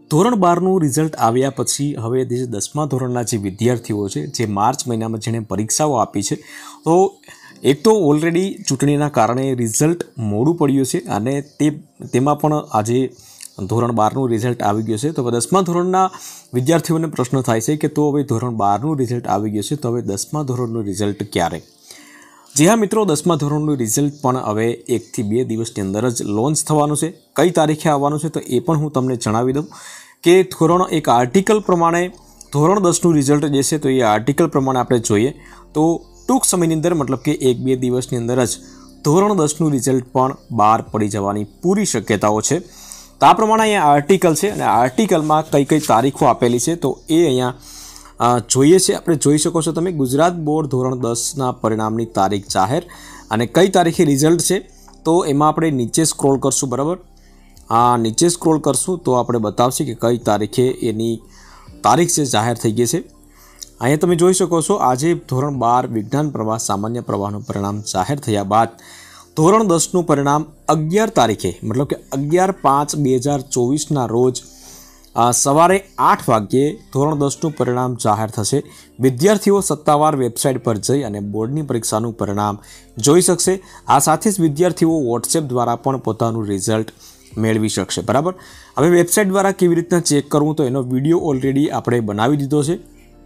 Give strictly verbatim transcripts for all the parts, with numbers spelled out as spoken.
ધોરણ બારનું રિઝલ્ટ આવ્યા પછી હવે જે દસમા ધોરણના જે વિદ્યાર્થીઓ છે જે માર્ચ મહિનામાં જેણે પરીક્ષાઓ આપી છે તો એક તો ઓલરેડી ચૂંટણીના કારણે રિઝલ્ટ મોડું પડ્યું છે અને તે તેમાં પણ આજે ધોરણ બારનું રિઝલ્ટ આવી ગયું છે. તો હવે દસમા ધોરણના વિદ્યાર્થીઓને પ્રશ્ન થાય છે કે તો હવે ધોરણ બારનું રિઝલ્ટ આવી ગયું છે તો હવે દસમા ધોરણનું રિઝલ્ટ ક્યારે? જી હા મિત્રો, દસમા ધોરણનું રિઝલ્ટ પણ હવે એકથી બે દિવસની અંદર જ લોન્ચ થવાનું છે. કઈ તારીખે આવવાનું છે તો એ પણ હું તમને જણાવી દઉં કે ધોરણ એક આર્ટિકલ પ્રમાણે ધોરણ દસનું રિઝલ્ટ જે છે તો એ આર્ટિકલ પ્રમાણે આપણે જોઈએ તો ટૂંક સમયની અંદર મતલબ કે એક બે દિવસની અંદર જ ધોરણ દસનું રિઝલ્ટ પણ બહાર પડી જવાની પૂરી શક્યતાઓ છે. તો આ પ્રમાણે અહીંયા આર્ટિકલ છે અને આર્ટિકલમાં કઈ કઈ તારીખો આપેલી છે તો એ અહીંયા જોઈએ છે. આપણે જોઈ શકો છો તમે ગુજરાત બોર્ડ ધોરણ દસના પરિણામની તારીખ જાહેર અને કઈ તારીખે રિઝલ્ટ છે તો એમાં આપણે નીચે સ્ક્રોલ કરશું. બરાબર, આ નીચે સ્ક્રોલ કરશું તો આપણે બતાવશે કે કઈ તારીખે એની તારીખ છે જાહેર થઈ ગઈ છે. અહીંયા તમે જોઈ શકો છો આજે ધોરણ બાર વિજ્ઞાન પ્રવાહ સામાન્ય પ્રવાહનું પરિણામ જાહેર થયા બાદ ધોરણ દસનું પરિણામ અગિયાર તારીખે મતલબ કે અગિયાર પાંચ બે હજાર ચોવીસના રોજ સવારે આઠ વાગ્યે ધોરણ દસનું પરિણામ જાહેર થશે. વિદ્યાર્થીઓ સત્તાવાર વેબસાઇટ પર જઈ અને બોર્ડની પરીક્ષાનું પરિણામ જોઈ શકશે. આ સાથે જ વિદ્યાર્થીઓ વોટ્સએપ દ્વારા પણ પોતાનું રિઝલ્ટ મેળવી શકશે. બરાબર, હવે વેબસાઇટ દ્વારા કેવી રીતના ચેક કરવું તો એનો વિડીયો ઓલરેડી આપણે બનાવી દીધો છે.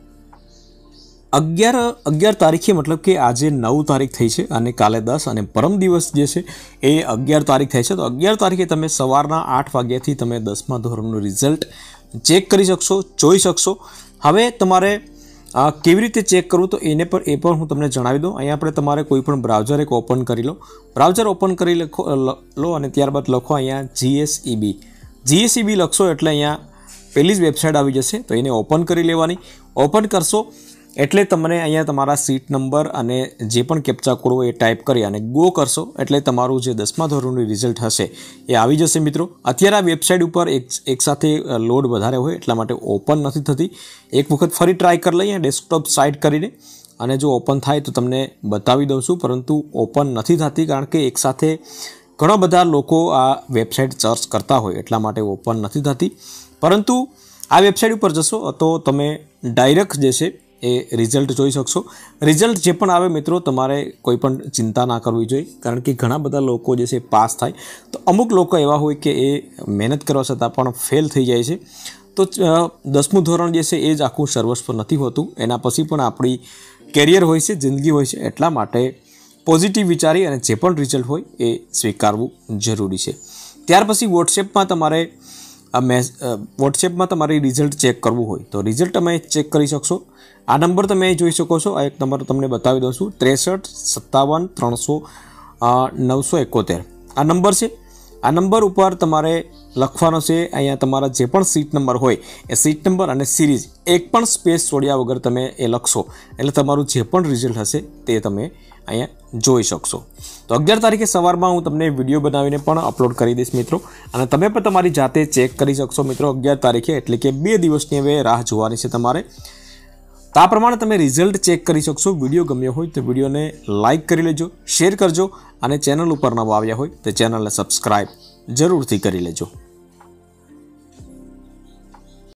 અગિયાર અગિયાર તારીખે મતલબ કે આજે નવ તારીખ થઈ છે અને કાલે દસ અને પરમ દિવસ જે છે એ અગિયાર તારીખ થાય છે. તો અગિયાર તારીખે તમે સવારના આઠ વાગ્યાથી તમે દસમા ધોરણનું રિઝલ્ટ ચેક કરી શકશો, જોઈ શકશો. હવે તમારે કેવી રીતે ચેક કરવું તો એને પર એ પણ હું તમને જણાવી દઉં. અહીંયા આપણે તમારે કોઈ પણ બ્રાઉઝર એક ઓપન કરી લો. બ્રાઉઝર ઓપન કરી લખો લો અને ત્યારબાદ લખો અહીંયા જીએસઈબી. જીએસઈબી લખશો એટલે અહીંયા પહેલી જ વેબસાઇટ આવી જશે તો એને ઓપન કરી લેવાની. ઓપન કરશો એટલે તમને અહીંયા તમારા સીટ નંબર અને જે પણ કેપ્ચા કોડ હોય એ ટાઈપ કરી અને ગો કરશો એટલે તમારું જે દસમા ધોરણનું રિઝલ્ટ હશે એ આવી જશે. મિત્રો, અત્યારે આ વેબસાઇટ ઉપર એક એકસાથે લોડ વધારે હોય એટલા માટે ઓપન નથી થતી. એક વખત ફરી ટ્રાય કરી લઈએ ડેસ્કટોપ સાઇડ કરીને અને જો ઓપન થાય તો તમને બતાવી દઉં છું, પરંતુ ઓપન નથી થતી કારણ કે એકસાથે ઘણા બધા લોકો આ વેબસાઇટ સર્ચ કરતા હોય એટલા માટે ઓપન નથી થતી. પરંતુ આ વેબસાઇટ ઉપર જશો તો તમે ડાયરેક્ટ જે છે એ રિઝલ્ટ જોઈ શકશો. રિઝલ્ટ જે પણ આવે મિત્રો તમારે કોઈ પણ ચિંતા ના કરવી જોઈએ કારણ કે ઘણા બધા લોકો જે છે પાસ થાય તો અમુક લોકો એવા હોય કે એ મહેનત કરવા છતાં પણ ફેલ થઈ જાય છે. તો દસમું ધોરણ જે છે એ જ આખું સર્વસ્વ નથી હોતું, એના પછી પણ આપણી કેરિયર હોય છે, જિંદગી હોય છે. એટલા માટે પોઝિટિવ વિચારી અને જે પણ રિઝલ્ટ હોય એ સ્વીકારવું જરૂરી છે. ત્યાર પછી વોટ્સએપમાં તમારે મેસ વોટ્સએપમાં તમારે રિઝલ્ટ ચેક કરવું હોય તો રિઝલ્ટ તમે ચેક કરી શકશો. આ નંબર તમે જોઈ શકો છો. આ એક નંબર તમને બતાવી દઉં છું, ત્રેસઠ સત્તાવન ત્રણસો નવસો એકોતેર આ નંબર છે. આ નંબર ઉપર તમારે લખવાનો છે અહીંયા તમારા જે પણ સીટ નંબર હોય એ સીટ નંબર અને સિરીઝ એક પણ સ્પેસ છોડ્યા વગર તમે એ લખશો એટલે તમારું જે પણ રિઝલ્ટ હશે તે તમે અહીંયા જોઈ શકશો. તો અગિયાર તારીખે સવારમાં હું તમને વિડીયો બનાવીને પણ અપલોડ કરી દઈશ મિત્રો અને તમે પણ તમારી જાતે ચેક કરી શકશો મિત્રો અગિયાર તારીખે, એટલે કે બે દિવસની હવે રાહ જોવાની છે તમારે. તો આ પ્રમાણે તમે રિઝલ્ટ ચેક કરી શકશો. વિડીયો ગમ્યો હોય તો વિડીયોને લાઇક કરી લેજો, શેર કરજો અને ચેનલ ઉપર નવા આવ્યા હોય તો ચેનલને સબસ્ક્રાઈબ જરૂરથી કરી લેજો.